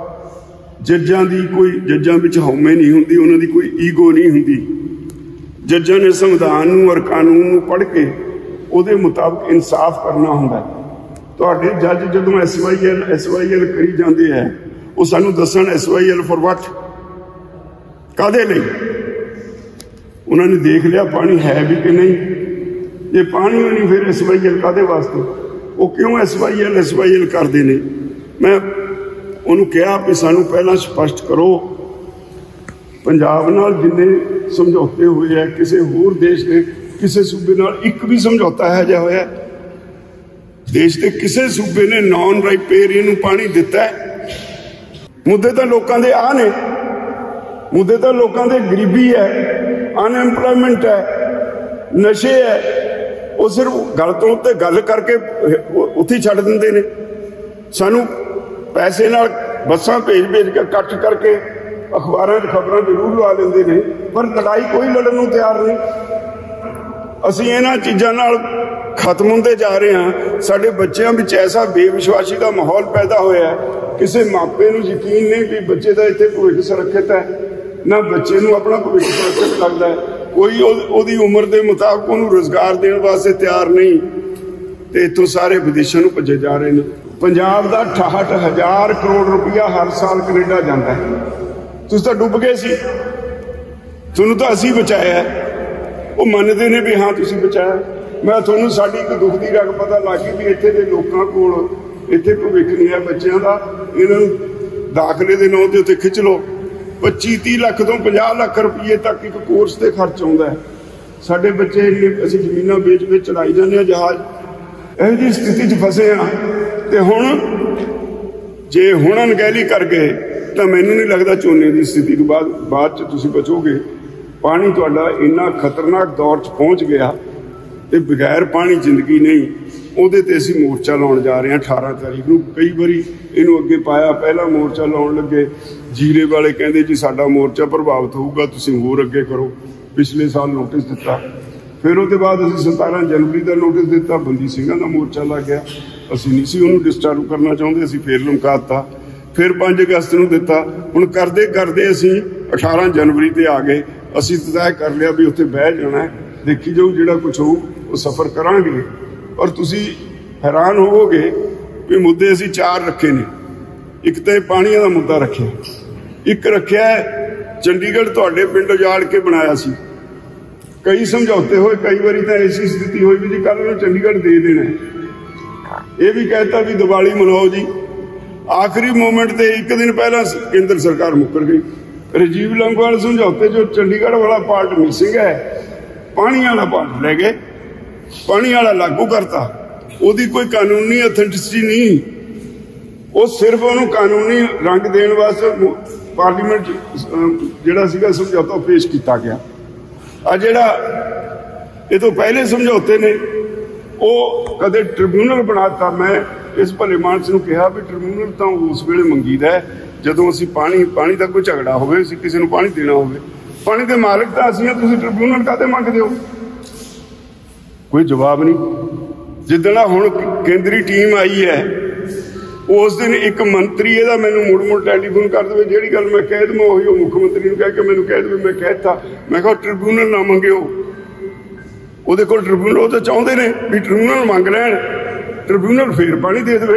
ਜੱਜਾਂ ਵਿੱਚ ਹਉਮੈ ਨਹੀਂ ਹੁੰਦੀ, ਉਹਨਾਂ ਦੀ ਕੋਈ ਈਗੋ ਨਹੀਂ ਹੁੰਦੀ। ਜੱਜਾਂ ਨੇ ਸੰਵਿਧਾਨ ਨੂੰ ਔਰ ਕਾਨੂੰਨ ਨੂੰ ਪੜ੍ਹ ਕੇ ਉਹਦੇ ਮੁਤਾਬਕ ਇਨਸਾਫ ਕਰਨਾ ਹੁੰਦਾ। ਤੁਹਾਡੇ ਜੱਜ ਜਦੋਂ SYL ਕਰੀ ਜਾਂਦੇ ਹੈ, ਉਹ ਸਾਨੂੰ ਦੱਸਣ SYL ਫॉर व्हाट, ਕਾਹਦੇ ਲਈ। ਉਹਨਾਂ ਨੇ ਦੇਖ ਲਿਆ ਪਾਣੀ ਹੈ ਵੀ ਕਿ ਨਹੀਂ। ਜੇ ਪਾਣੀ ਵੀ ਨਹੀਂ ਫਿਰ SYL ਕਾਹਦੇ ਵਾਸਤੇ। ਉਹ ਕਿਉਂ SYL ਕਰਦੇ ਨੇ। ਮੈਂ ਉਹਨੂੰ ਕਿਹਾ ਵੀ ਸਾਨੂੰ ਪਹਿਲਾਂ ਸਪਸ਼ਟ ਕਰੋ, ਪੰਜਾਬ ਨਾਲ ਜਿੰਨੇ ਸਮਝੌਤੇ ਹੋਏ ਹੈ, ਕਿਸੇ ਹੋਰ ਦੇਸ਼ ਦੇ ਕਿਸੇ ਸੂਬੇ ਨਾਲ ਇੱਕ ਵੀ ਸਮਝੌਤਾ ਹੈ ਜਿਹਾ ਹੋਇਆ। ਦੇਸ਼ ਦੇ ਕਿਸੇ ਸੂਬੇ ਨੇ ਨਾਨ ਰਾਈਪੇਰੀਅਨ ਨੂੰ ਪਾਣੀ ਦਿੱਤਾ। ਮੁੱਦੇ ਤਾਂ ਲੋਕਾਂ ਦੇ ਆ ਨੇ, ਮੁੱਦੇ ਤਾਂ ਲੋਕਾਂ ਦੇ ਗਰੀਬੀ ਹੈ, ਅਨਐਮਪਲੋਇਮੈਂਟ ਹੈ, ਨਸ਼ੇ ਹੈ। ਉਹ ਸਿਰਫ ਗੱਲ ਤੋਂ ਉੱਤੇ ਗੱਲ ਕਰਕੇ ਉੱਥੇ ਛੱਡ ਦਿੰਦੇ ਨੇ। ਸਾਨੂੰ ਪੈਸੇ ਨਾਲ ਬੱਸਾਂ ਭੇਜ ਕੇ ਇਕੱਠ ਕਰਕੇ ਅਖਬਾਰਾਂ 'ਚ ਖਬਰਾਂ ਜ਼ਰੂਰ ਲਵਾ ਲੈਂਦੇ ਨੇ, ਪਰ ਲੜਾਈ ਕੋਈ ਲੜਨ ਨੂੰ ਤਿਆਰ ਨਹੀਂ। ਅਸੀਂ ਇਹਨਾਂ ਚੀਜ਼ਾਂ ਨਾਲ ਖਤਮ ਹੁੰਦੇ ਜਾ ਰਹੇ ਹਾਂ। ਸਾਡੇ ਬੱਚਿਆਂ ਵਿੱਚ ਐਸਾ ਬੇਵਿਸ਼ਵਾਸੀ ਦਾ ਮਾਹੌਲ ਪੈਦਾ ਹੋਇਆ, ਕਿਸੇ ਮਾਪੇ ਨੂੰ ਯਕੀਨ ਨਹੀਂ ਵੀ ਬੱਚੇ ਦਾ ਇੱਥੇ ਭਵਿੱਖ ਸੁਰੱਖਿਅਤ ਹੈ, ਨਾ ਬੱਚੇ ਨੂੰ ਆਪਣਾ ਭਵਿੱਖ ਸੁਰੱਖਿਅਤ ਲੱਗਦਾ ਹੈ। ਕੋਈ ਉਹਦੀ ਉਮਰ ਦੇ ਮੁਤਾਬਕ ਉਹਨੂੰ ਰੁਜ਼ਗਾਰ ਦੇਣ ਵਾਸਤੇ ਤਿਆਰ ਨਹੀਂ, ਤੇ ਇੱਥੋਂ ਸਾਰੇ ਵਿਦੇਸ਼ਾਂ ਨੂੰ ਭੱਜੇ ਜਾ ਰਹੇ ਨੇ। ਪੰਜਾਬ ਦਾ 68,000 ਕਰੋੜ ਰੁਪਇਆ ਹਰ ਸਾਲ ਕੈਨੇਡਾ ਜਾਂਦਾ ਹੈ। ਤੁਸੀਂ ਤਾਂ ਡੁੱਬ ਗਏ ਸੀ, ਤੁਹਾਨੂੰ ਤਾਂ ਅਸੀਂ ਬਚਾਇਆ। ਉਹ ਮੰਨਦੇ ਨੇ ਵੀ ਹਾਂ ਤੁਸੀਂ ਬਚਾਇਆ। ਮੈਂ ਤੁਹਾਨੂੰ ਸਾਡੀ ਇੱਕ ਦੁੱਖ ਦੀ ਗੱਲ ਪਤਾ ਲੱਗ ਗਈ ਵੀ ਇੱਥੇ ਦੇ ਲੋਕਾਂ ਕੋਲ ਇੱਥੇ ਭਵਿੱਖ ਨਹੀਂ ਹੈ ਬੱਚਿਆਂ ਦਾ। ਇਹਨਾਂ ਨੂੰ ਦਾਖਲੇ ਦੇ ਨਾਂ ਦੇ ਉੱਤੇ ਖਿੱਚ ਲਓ। 25-30 ਲੱਖ ਤੋਂ 50 ਲੱਖ ਰੁਪਏ ਤੱਕ ਇੱਕ ਕੋਰਸ ਤੇ ਖਰਚ ਆਉਂਦਾ ਹੈ। ਸਾਡੇ ਬੱਚੇ ਅਸੀਂ ਜ਼ਮੀਨਾਂ ਵੇਚ ਚੜਾਈ ਜਾਂਦੇ ਹਾਂ ਜਹਾਜ਼। ਇਹੋ ਜਿਹੀ ਸਥਿਤੀ 'ਚ ਫਸੇ ਹਾਂ। ਤੇ ਹੁਣ ਜੇ ਹੁਣ ਅਣਗਹਿਲੀ ਕਰ ਗਏ ਤਾਂ ਮੈਨੂੰ ਨਹੀਂ ਲੱਗਦਾ ਝੋਨੇ ਦੀ ਸਥਿਤੀ ਤੋਂ ਬਾਅਦ 'ਚ ਤੁਸੀਂ ਬਚੋਗੇ। ਪਾਣੀ ਤੁਹਾਡਾ ਇੰਨਾ ਖਤਰਨਾਕ ਦੌਰ 'ਚ ਪਹੁੰਚ ਗਿਆ ਤੇ ਬਗੈਰ ਪਾਣੀ ਜ਼ਿੰਦਗੀ ਨਹੀਂ। ਉਹਦੇ ਤੇ ਅਸੀਂ ਮੋਰਚਾ ਲਾਉਣ ਜਾ ਰਹੇ ਹਾਂ 18 ਤਾਰੀਖ ਨੂੰ। ਕਈ ਵਾਰੀ ਇਹਨੂੰ ਅੱਗੇ ਪਾਇਆ, ਪਹਿਲਾ ਮੋਰਚਾ ਲਾਉਣ ਲੱਗੇ ਜੀਰੇ ਵਾਲੇ ਕਹਿੰਦੇ ਜੀ ਸਾਡਾ ਮੋਰਚਾ ਪ੍ਰਭਾਵਿਤ ਹੋਊਗਾ, ਤੁਸੀਂ ਹੋਰ ਅੱਗੇ ਕਰੋ। ਪਿਛਲੇ ਸਾਲ ਨੋਟਿਸ ਦਿੱਤਾ। ਫਿਰ ਉਹਦੇ ਬਾਅਦ ਅਸੀਂ 17 ਜਨਵਰੀ ਦਾ ਨੋਟਿਸ ਦਿੱਤਾ, ਬੰਦੀ ਸਿੰਘਾਂ ਦਾ ਮੋਰਚਾ ਲੱਗ ਗਿਆ। ਅਸੀਂ ਨਹੀਂ ਸੀ ਉਹਨੂੰ ਡਿਸਟਰਬ ਕਰਨਾ ਚਾਹੁੰਦੇ, ਅਸੀਂ ਫਿਰ ਲਮਕਾ ਦਿੱਤਾ। ਫਿਰ 5 ਅਗਸਤ ਨੂੰ ਦਿੱਤਾ। ਹੁਣ ਕਰਦੇ ਕਰਦੇ ਅਸੀਂ 18 ਜਨਵਰੀ ਤੇ ਆ ਗਏ। ਅਸੀਂ ਤੈਅ ਕਰ ਲਿਆ ਵੀ ਉੱਥੇ ਬਹਿ ਜਾਣਾ, ਦੇਖੀ ਜਾਊ ਜਿਹੜਾ ਕੁਛ ਹੋਊ ਉਹ ਸਫ਼ਰ ਕਰਾਂਗੇ। ਔਰ ਤੁਸੀਂ ਹੈਰਾਨ ਹੋਵੋਗੇ ਵੀ ਮੁੱਦੇ ਅਸੀਂ 4 ਰੱਖੇ ਨੇ। ਇੱਕ ਤਾਂ ਪਾਣੀਆਂ ਦਾ ਮੁੱਦਾ ਰੱਖਿਆ, ਇੱਕ ਰੱਖਿਆ ਚੰਡੀਗੜ੍ਹ ਤੁਹਾਡੇ ਪਿੰਡ ਉਜਾੜ ਕੇ ਬਣਾਇਆ ਸੀ। ਕਈ ਸਮਝੌਤੇ ਹੋਏ, ਕਈ ਵਾਰੀ ਤਾਂ ਐਸੀ ਸਥਿਤੀ ਹੋਈ ਵੀ ਜੀ ਕੱਲ੍ਹ ਨੂੰ ਚੰਡੀਗੜ੍ਹ ਦੇ ਦੇਣਾ। ਇਹ ਵੀ ਕਹਿਤਾ ਵੀ ਦੀਵਾਲੀ ਮਨਾਓ ਜੀ। ਆਖਰੀ ਮੂਮੈਂਟ ਤੇ ਇੱਕ ਦਿਨ ਪਹਿਲਾਂ ਕੇਂਦਰ ਸਰਕਾਰ ਮੁੱਕਰ ਗਈ। ਰਾਜੀਵ ਲੰਗੋਵਾਲ ਸਮਝੌਤੇ 'ਚੋਂ ਚੰਡੀਗੜ੍ਹ ਵਾਲਾ ਪਾਰਟ ਮਿਸਿੰਗ ਹੈ, ਪਾਣੀ ਵਾਲਾ ਪਾਰਟ ਲੈ ਗਏ। ਪਾਣੀ ਵਾਲਾ ਲਾਗੂ ਕਰਤਾ। ਉਹਦੀ ਕੋਈ ਕਾਨੂੰਨੀ ਅਥੈਂਟਿਸਿਟੀ ਨਹੀਂ, ਉਹ ਸਿਰਫ ਉਹਨੂੰ ਕਾਨੂੰਨੀ ਰੰਗ ਦੇਣ ਵਾਸਤੇ ਪਾਰਲੀਮੈਂਟ ਜਿਹੜਾ ਸੀਗਾ ਸਮਝੌਤਾ ਪੇਸ਼ ਕੀਤਾ ਗਿਆ। ਆ ਜਿਹੜਾ ये तो पहले समझौते ने वो कदे ट्रिब्यूनल बनाता। मैं इस भले मानस नूं कहा भी ट्रिब्यूनल तो उस वेले मंगीदा है जदों असीं पानी का कोई झगड़ा होवे, असीं किसी नूं पानी देना होवे। पानी के मालिक तो असीं हां, तुसीं ट्रिब्यूनल काहते मंगदे हो? कोई जवाब नहीं। जिद्दण हुण केंद्री टीम आई है उस दिन एक मंत्री इहदा मैनूं मुड़ टैलीफोन कर दे, जिहड़ी गल मैं कह देवां उही वो मुख मंत्री नूं कह के मैनूं कह देवे मैं कहता। मैं कहा ट्रिब्यूनल ना मंगिओ, ਉਹਦੇ ਕੋਲ ट्रिब्यूनल ਉਹ ਤਾਂ ਚਾਹੁੰਦੇ ਨੇ ਵੀ ट्रिब्यूनल ਮੰਗ ਲੈਣ, ट्रिब्यूनल ਫੇਰ ਪਾਣੀ ਦੇ ਦੇਵੇ।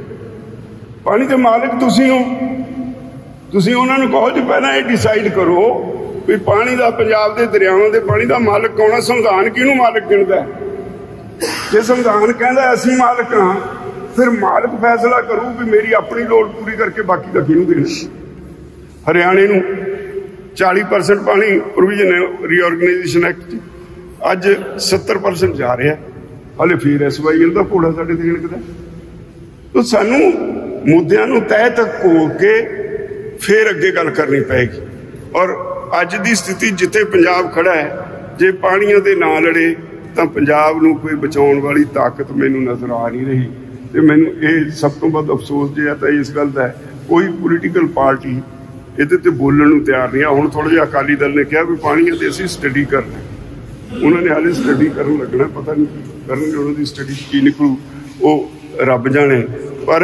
ਪਾਣੀ ਦੇ ਮਾਲਕ ਤੁਸੀਂ ਹੋ, ਤੁਸੀਂ ਉਹਨਾਂ ਨੂੰ ਕਹੋ ਜੀ ਪਹਿਲਾਂ ਇਹ ਡਿਸਾਈਡ ਕਰੋ ਵੀ ਪਾਣੀ ਦਾ ਪੰਜਾਬ ਦੇ ਦਰਿਆਵਾਂ ਦੇ ਪਾਣੀ ਦਾ ਮਾਲਕ ਕੌਣ ਹੈ। ਸੰਵਿਧਾਨ ਕਿਹਨੂੰ ਮਾਲਕ ਗਿਣਦਾ? ਜੇ ਸੰਵਿਧਾਨ ਕਹਿੰਦਾ ਅਸੀਂ ਮਾਲਕ ਹਾਂ, ਫਿਰ ਮਾਲਕ ਫੈਸਲਾ ਕਰੂ ਵੀ ਮੇਰੀ ਆਪਣੀ ਲੋੜ ਪੂਰੀ ਕਰਕੇ ਬਾਕੀ ਦਾ ਕਿਹਨੂੰ ਦੇਣਾ। ਹਰਿਆਣੇ ਨੂੰ 40% ਪਾਣੀ ਪ੍ਰੋਵੀਜ਼ਨ ਹੈ ਰੀਆਰਗੇਨਾਈਜੇਸ਼ਨ ਐਕਟ 'ਚ, ਅੱਜ 70% ਜਾ ਰਿਹਾ, ਹਾਲੇ ਫਿਰ SYL ਦਾ ਘੋੜਾ ਸਾਡੇ ਤੇ ਗਿਣਕਦਾ। ਤਾਂ ਸਾਨੂੰ ਮੁੱਦਿਆਂ ਨੂੰ ਤਹਿ ਤੱਕ ਘੋਲ ਕੇ ਫਿਰ ਅੱਗੇ ਗੱਲ ਕਰਨੀ ਪਏਗੀ। ਔਰ ਅੱਜ ਦੀ ਸਥਿਤੀ ਜਿੱਥੇ ਪੰਜਾਬ ਖੜਾ ਹੈ, ਜੇ ਪਾਣੀਆਂ ਦੇ ਨਾ ਲੜੇ ਤਾਂ ਪੰਜਾਬ ਨੂੰ ਕੋਈ ਬਚਾਉਣ ਵਾਲੀ ਤਾਕਤ ਮੈਨੂੰ ਨਜ਼ਰ ਆ ਨਹੀਂ ਰਹੀ। ਤੇ ਮੈਨੂੰ ਇਹ ਸਭ ਤੋਂ ਵੱਧ ਅਫਸੋਸ ਜਿਹਾ ਤਾਂ ਇਸ ਗੱਲ ਦਾ ਹੈ, ਕੋਈ ਪੋਲੀਟੀਕਲ ਪਾਰਟੀ ਇਹਦੇ ਤੇ ਬੋਲਣ ਨੂੰ ਤਿਆਰ ਨਹੀਂ ਆ। ਹੁਣ ਥੋੜ੍ਹਾ ਜਿਹਾ ਅਕਾਲੀ ਦਲ ਨੇ ਕਿਹਾ ਵੀ ਪਾਣੀਆਂ ਤੇ ਅਸੀਂ ਸਟੱਡੀ ਕਰਨਾ, ਉਹਨਾਂ ਨੇ ਹਾਲੇ ਸਟੱਡੀ ਕਰਨ ਲੱਗਣਾ, ਪਤਾ ਨਹੀਂ ਕੀ ਕਰਨਗੇ, ਉਹਨਾਂ ਦੀ ਸਟੱਡੀ ਕੀ ਨਿਕਲੂ ਉਹ ਰੱਬ ਜਾਣੇ। ਪਰ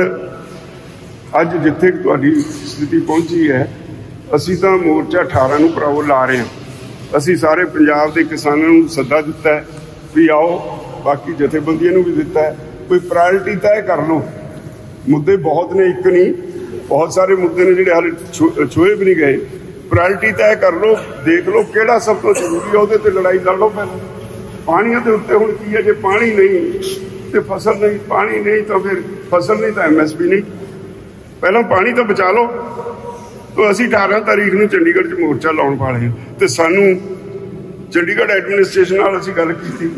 ਅੱਜ ਜਿੱਥੇ ਤੁਹਾਡੀ ਸਥਿਤੀ ਪਹੁੰਚੀ ਹੈ, ਅਸੀਂ ਤਾਂ ਮੋਰਚਾ 18 ਨੂੰ ਭਰਾਵੋ ਲਾ ਰਹੇ ਹਾਂ। ਅਸੀਂ ਸਾਰੇ ਪੰਜਾਬ ਦੇ ਕਿਸਾਨਾਂ ਨੂੰ ਸੱਦਾ ਦਿੱਤਾ ਹੈ ਵੀ ਆਓ, ਬਾਕੀ ਜਥੇਬੰਦੀਆਂ ਨੂੰ ਵੀ ਦਿੱਤਾ ਹੈ, ਕੋਈ ਪ੍ਰਾਇਰਟੀ ਤੈਅ ਕਰ ਲਓ। ਮੁੱਦੇ ਬਹੁਤ ਨੇ, ਇੱਕ ਨਹੀਂ ਬਹੁਤ ਸਾਰੇ ਮੁੱਦੇ ਨੇ ਜਿਹੜੇ ਹਾਲੇ ਛੋਏ ਵੀ ਨਹੀਂ ਗਏ। ਪ੍ਰਾਇਰਟੀ ਤੈਅ ਕਰ ਲਓ, ਦੇਖ ਲਓ ਕਿਹੜਾ ਸਭ ਤੋਂ ਜ਼ਰੂਰੀ ਹੈ, ਉਹਦੇ ਤੇ ਲੜਾਈ ਲੜ ਲਓ ਪਹਿਲਾਂ। ਪਾਣੀਆਂ ਦੇ ਉੱਤੇ ਹੁਣ ਕੀ ਹੈ, ਜੇ ਪਾਣੀ ਨਹੀਂ ਤੇ ਫਸਲ ਨਹੀਂ, ਪਾਣੀ ਨਹੀਂ ਤਾਂ ਫਿਰ ਫਸਲ ਨਹੀਂ ਤਾਂ MSP ਨਹੀਂ। ਪਹਿਲਾਂ ਪਾਣੀ ਤਾਂ ਬਚਾ ਲਓ। ਤਾਂ ਅਸੀਂ 18 ਤਾਰੀਖ ਨੂੰ ਚੰਡੀਗੜ੍ਹ 'ਚ ਮੋਰਚਾ ਲਾਉਣ ਵਾਲੇ ਹਾਂ ਤੇ ਸਾਨੂੰ ਚੰਡੀਗੜ੍ਹ ਐਡਮਿਨਿਸਟ੍ਰੇਸ਼ਨ ਨਾਲ ਅਸੀਂ ਗੱਲ ਕੀਤੀ,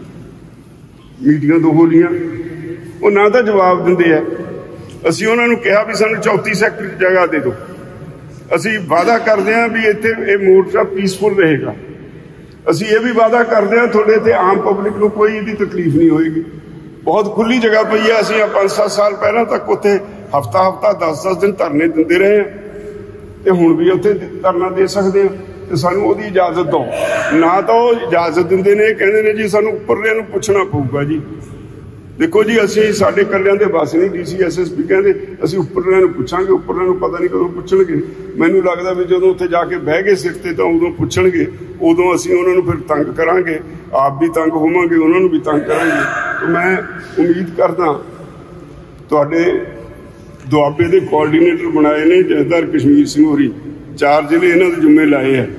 ਮੀਟਿੰਗਾਂ ਦੋ ਹੋ ਲਈਆਂ, ਉਹ ਨਾ ਤਾਂ ਜਵਾਬ ਦਿੰਦੇ ਆ। ਅਸੀਂ ਉਹਨਾਂ ਨੂੰ ਕਿਹਾ ਵੀ ਸਾਨੂੰ 34 ਸੈਕਟਰ 'ਚ ਜਗ੍ਹਾ ਦੇ ਦਿਓ, ਅਸੀਂ ਵਾਅਦਾ ਕਰਦੇ ਹਾਂ ਵੀ ਇੱਥੇ ਇਹ ਮੋਰਚਾ ਪੀਸਫੁਲ ਰਹੇਗਾ। ਅਸੀਂ ਇਹ ਵੀ ਵਾਅਦਾ ਕਰਦੇ ਹਾਂ ਤੁਹਾਡੇ ਇੱਥੇ ਆਮ ਪਬਲਿਕ ਨੂੰ ਕੋਈ ਇਹਦੀ ਤਕਲੀਫ ਨਹੀਂ ਹੋਏਗੀ। ਬਹੁਤ ਖੁੱਲੀ ਜਗ੍ਹਾ ਪਈ ਹੈ। ਅਸੀਂ 5-7 ਸਾਲ ਪਹਿਲਾਂ ਤੱਕ ਉੱਥੇ ਹਫ਼ਤਾ 10-10 ਦਿਨ ਧਰਨੇ ਦਿੰਦੇ ਰਹੇ ਹਾਂ ਤੇ ਹੁਣ ਵੀ ਉੱਥੇ ਧਰਨਾ ਦੇ ਸਕਦੇ ਹਾਂ, ਤੇ ਸਾਨੂੰ ਉਹਦੀ ਇਜਾਜ਼ਤ ਦਿਓ। ਨਾ ਤਾਂ ਉਹ ਇਜਾਜ਼ਤ ਦਿੰਦੇ ਨੇ, ਕਹਿੰਦੇ ਨੇ ਜੀ ਸਾਨੂੰ ਉੱਪਰਲਿਆਂ ਨੂੰ ਪੁੱਛਣਾ ਪਊਗਾ ਜੀ। ਦੇਖੋ ਜੀ, ਅਸੀਂ ਸਾਡੇ ਇਕੱਲਿਆਂ ਦੇ ਬਸ ਨਹੀਂ, DC SSP ਕਹਿੰਦੇ ਅਸੀਂ ਉੱਪਰਲਿਆਂ ਨੂੰ ਪੁੱਛਾਂਗੇ। ਉੱਪਰਲਿਆਂ ਨੂੰ ਪਤਾ ਨਹੀਂ ਕਦੋਂ ਪੁੱਛਣਗੇ। ਮੈਨੂੰ ਲੱਗਦਾ ਵੀ ਜਦੋਂ ਉੱਥੇ ਜਾ ਕੇ ਬਹਿ ਗਏ ਸਿਰ ਤੇ ਤਾਂ ਉਦੋਂ ਪੁੱਛਣਗੇ, ਉਦੋਂ ਅਸੀਂ ਉਹਨਾਂ ਨੂੰ ਫਿਰ ਤੰਗ ਕਰਾਂਗੇ, ਆਪ ਵੀ ਤੰਗ ਹੋਵਾਂਗੇ, ਉਹਨਾਂ ਨੂੰ ਵੀ ਤੰਗ ਕਰਾਂਗੇ। ਤਾਂ ਮੈਂ ਉਮੀਦ ਕਰਦਾ ਤੁਹਾਡੇ ਦੁਆਬੇ ਦੇ ਕੋਆਰਡੀਨੇਟਰ ਬਣਾਏ ਨੇ ਜਥੇਦਾਰ ਕਸ਼ਮੀਰ ਸਿੰਘ ਹੋਰੀ, 4 ਜ਼ਿਲ੍ਹੇ ਇਹਨਾਂ ਦੇ ਜ਼ਿੰਮੇ ਲਾਏ ਹੈ,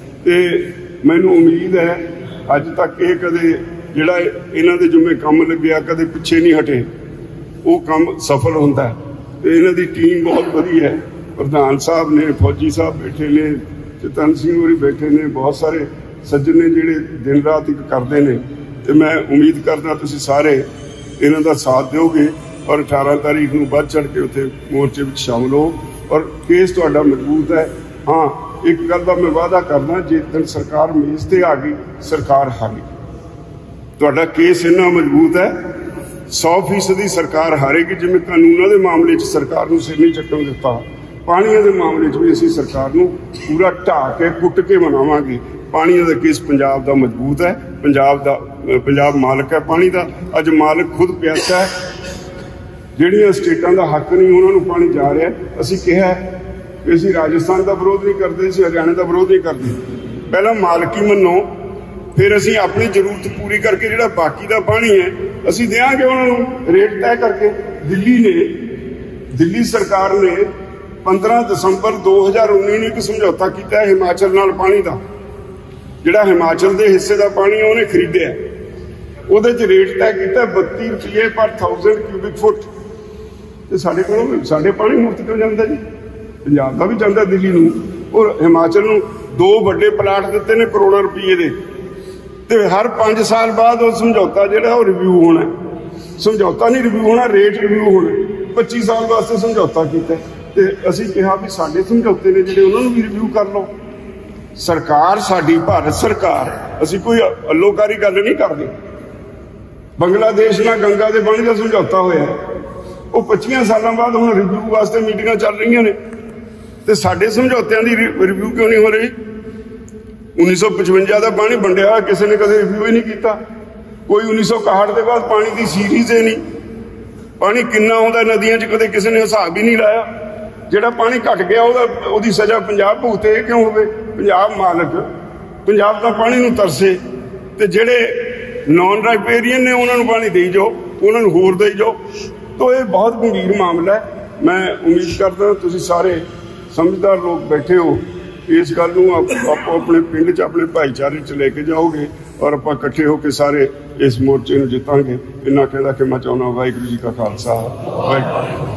ਤੇ ਮੈਨੂੰ ਉਮੀਦ ਹੈ ਅੱਜ ਤੱਕ ਇਹ ਕਦੇ ਜਿਹੜਾ ਇਹਨਾਂ ਦੇ ਜ਼ਿੰਮੇ ਕੰਮ ਲੱਗਿਆ ਕਦੇ ਪਿੱਛੇ ਨਹੀਂ ਹਟੇ, ਉਹ ਕੰਮ ਸਫਲ ਹੁੰਦਾ ਹੈ। ਤੇ ਇਹਨਾਂ ਦੀ ਟੀਮ ਬਹੁਤ ਵਧੀਆ ਹੈ। ਪ੍ਰਧਾਨ ਸਾਹਿਬ ਨੇ, ਫੌਜੀ ਸਾਹਿਬ ਬੈਠੇ ਨੇ, ਚਤਨ ਸਿੰਘ ਹੋਰੀ ਬੈਠੇ ਨੇ, ਬਹੁਤ ਸਾਰੇ ਸੱਜਣ ਨੇ ਜਿਹੜੇ ਦਿਨ ਰਾਤ ਇੱਕ ਕਰਦੇ ਨੇ। ਤੇ ਮੈਂ ਉਮੀਦ ਕਰਦਾ ਤੁਸੀਂ ਸਾਰੇ ਇਹਨਾਂ ਦਾ ਸਾਥ ਦਿਓਗੇ ਔਰ 18 ਤਾਰੀਖ ਨੂੰ ਵੱਧ ਚੜ੍ਹ ਕੇ ਉੱਥੇ ਮੋਰਚੇ ਵਿੱਚ ਸ਼ਾਮਲ ਹੋ। ਔਰ ਕੇਸ ਤੁਹਾਡਾ ਮਜ਼ਬੂਤ ਹੈ। ਹਾਂ, ਇੱਕ ਗੱਲ ਦਾ ਮੈਂ ਵਾਅਦਾ ਕਰਦਾ, ਜੇ ਦਿਨ ਸਰਕਾਰ ਮੇਜ਼ ਤੇ ਆ ਗਈ, ਸਰਕਾਰ ਹਾਰੀ। ਤੁਹਾਡਾ ਕੇਸ ਇੰਨਾ ਮਜ਼ਬੂਤ ਹੈ, 100% ਸਰਕਾਰ ਹਾਰੇਗੀ। ਜਿਵੇਂ ਕਾਨੂੰਨਾਂ ਦੇ ਮਾਮਲੇ 'ਚ ਸਰਕਾਰ ਨੂੰ ਸਿਰ ਨਹੀਂ ਚੱਕਣ ਦਿੱਤਾ, ਪਾਣੀਆਂ ਦੇ ਮਾਮਲੇ 'ਚ ਵੀ ਅਸੀਂ ਸਰਕਾਰ ਨੂੰ ਪੂਰਾ ਢਾਹ ਕੇ ਕੁੱਟ ਕੇ ਮਨਾਵਾਂਗੇ। ਪਾਣੀਆਂ ਦਾ ਕੇਸ ਪੰਜਾਬ ਦਾ ਮਜ਼ਬੂਤ ਹੈ। ਪੰਜਾਬ ਮਾਲਕ ਹੈ ਪਾਣੀ ਦਾ। ਅੱਜ ਮਾਲਕ ਖੁਦ ਪਿਆਸਾ ਹੈ। ਜਿਹੜੀਆਂ ਸਟੇਟਾਂ ਦਾ ਹੱਕ ਨਹੀਂ ਉਹਨਾਂ ਨੂੰ ਪਾਣੀ ਜਾ ਰਿਹਾ। ਅਸੀਂ ਕਿਹਾ ਕਿ ਅਸੀਂ ਰਾਜਸਥਾਨ ਦਾ ਵਿਰੋਧ ਨਹੀਂ ਕਰਦੇ, ਅਸੀਂ ਹਰਿਆਣੇ ਦਾ ਵਿਰੋਧ ਨਹੀਂ ਕਰਦੇ। ਪਹਿਲਾਂ ਮਾਲਕੀ ਮੰਨੋ, ਫਿਰ ਅਸੀਂ ਆਪਣੀ ਜ਼ਰੂਰਤ ਪੂਰੀ ਕਰਕੇ ਜਿਹੜਾ ਬਾਕੀ ਦਾ ਪਾਣੀ ਹੈ ਅਸੀਂ ਦਿਆਂਗੇ ਉਹਨਾਂ ਨੂੰ ਰੇਟ ਤੈਅ ਕਰਕੇ। ਦਿੱਲੀ ਸਰਕਾਰ ਨੇ 15 ਦਸੰਬਰ 2019 ਨੂੰ ਇੱਕ ਸਮਝੌਤਾ ਕੀਤਾ ਹਿਮਾਚਲ ਨਾਲ ਪਾਣੀ ਦਾ। ਜਿਹੜਾ ਹਿਮਾਚਲ ਦੇ ਹਿੱਸੇ ਦਾ ਪਾਣੀ ਉਹਨੇ ਖਰੀਦਿਆ, ਉਹਦੇ 'ਚ ਰੇਟ ਤੈਅ ਕੀਤਾ 32 ਰੁਪਏ ਪਰ 1000 ਕਿਊਬਿਕ ਫੁੱਟ। ਤੇ ਸਾਡੇ ਕੋਲ ਸਾਡੇ ਪਾਣੀ ਮੁਫਤ ਕਿਉਂ ਜਾਂਦਾ ਜੀ? ਪੰਜਾਬ ਦਾ ਵੀ ਜਾਂਦਾ ਦਿੱਲੀ ਨੂੰ, ਔਰ ਹਿਮਾਚਲ ਨੂੰ 2 ਵੱਡੇ ਪਲਾਟ ਦਿੱਤੇ ਨੇ ਕਰੋੜਾਂ ਰੁਪਏ ਦੇ। ਤੇ ਹਰ 5 ਸਾਲ ਬਾਅਦ ਉਹ ਸਮਝੌਤਾ ਜਿਹੜਾ ਉਹ ਰਿਵਿਊ ਹੋਣਾ। ਸਮਝੌਤਾ ਨਹੀਂ ਰਿਵਿਊ ਹੋਣਾ, ਰੇਟ ਰਿਵਿਊ ਹੋਣਾ। 25 ਸਾਲ ਵਾਸਤੇ ਸਮਝੌਤਾ ਕੀਤਾ। ਤੇ ਅਸੀਂ ਕਿਹਾ ਵੀ ਸਾਡੇ ਸਮਝੌਤੇ ਨੇ ਜਿਹੜੇ ਉਹਨਾਂ ਨੂੰ ਵੀ ਰਿਵਿਊ ਕਰ ਲਓ। सरकार साडी भारत सरकार, असीं कोई अलोकारी गल नहीं करदे। बंगलादेश नाल गंगा दे पानी दा समझौता होया, वो 25 सालों बाद हुण रिव्यू वास्ते मीटिंगां चल रही ने, ते साडे समझौतियां दी रिव्यू क्यों नहीं हो रही? 1955 का पानी वंडिया किसी ने कदे रिव्यू ही नहीं किया। कोई 1961 के बाद पानी की सीरीज ही नहीं, पानी कितना आउंदा नदियां च कदे किसी ने हिसाब ही नहीं लाया। जिहड़ा पानी घट गया ਉਹਦੀ सज़ा पंजाब भुगते क्यों होवे? पंजाब मालक पंजाब का पानी नूं तरसे, ते जिहड़े नॉन राइपेरियन ने उन्होंने पानी देई जाओ, उन्होंने होर देई जाओ। तो ये बहुत गंभीर मामला है। मैं उम्मीद करदा तुसीं सारे समझदार लोग बैठे हो, इस गल नूं आपो अपने पिंड च अपने भाईचारे च लेके जाओगे और आपां इकट्ठे होकर सारे इस मोर्चे नूं जितांगे। इन्ना कहदा कि मैं चाहुंदा वाहिगुरू जी का Khalsa Waheguru.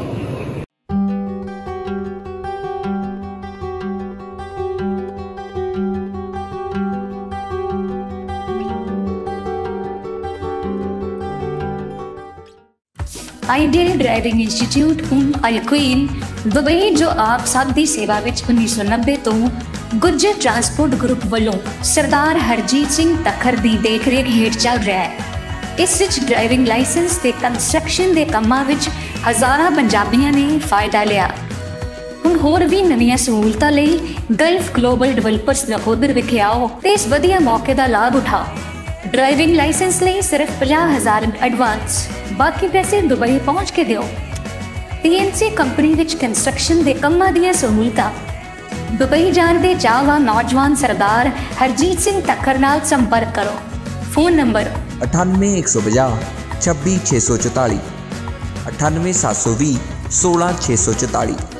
Ideal driving institute ਹੁਣ ਅਲ ਕੁਈਨ ਦੁਬਈ, ਜੋ ਆਪ ਸਭ ਦੀ ਸੇਵਾ ਵਿੱਚ 1990 ਤੋਂ ਗੁੱਜਰ ਟਰਾਂਸਪੋਰਟ ਗਰੁੱਪ ਵੱਲੋਂ ਸਰਦਾਰ ਹਰਜੀਤ ਸਿੰਘ ਤੱਖਰ ਦੀ ਦੇਖਰੇਖ ਹੇਠ ਚੱਲ ਰਿਹਾ ਹੈ। ਇਸ ਵਿੱਚ ਡਰਾਈਵਿੰਗ ਲਾਇਸੈਂਸ ਤੇ ਕੰਸਟਰਕਸ਼ਨ ਦੇ ਕੰਮਾਂ ਵਿੱਚ ਹਜ਼ਾਰਾਂ ਪੰਜਾਬੀਆਂ ਨੇ ਫਾਇਦਾ ਲਿਆ। ਹੁਣ ਹੋਰ ਵੀ ਨਵੀਆਂ ਸਹੂਲਤਾਂ ਲਈ ਗਲਫ ਗਲੋਬਲ ਡਿਵੈਲਪਰਸ ਨਕੋਦਰ ਵਿਖੇ ਆਓ ਤੇ ਇਸ ਵਧੀਆ ਮੌਕੇ ਦਾ ਲਾਭ ਉਠਾਓ। ड्राइविंग लाइसेंस लिए सिर्फ 50,000 एडवांस, बाकी पैसे दुबई पहुँच के दिओ। TNC कंपनी विच कंस्ट्रक्शन के कामां दीयां सहूलतां। दुबई जाण दे चाहवान नौजवान सरदार हरजीत सिंह तक्खर नाल संपर्क करो। Phone number 98 150 26 644, 98 720 16 644।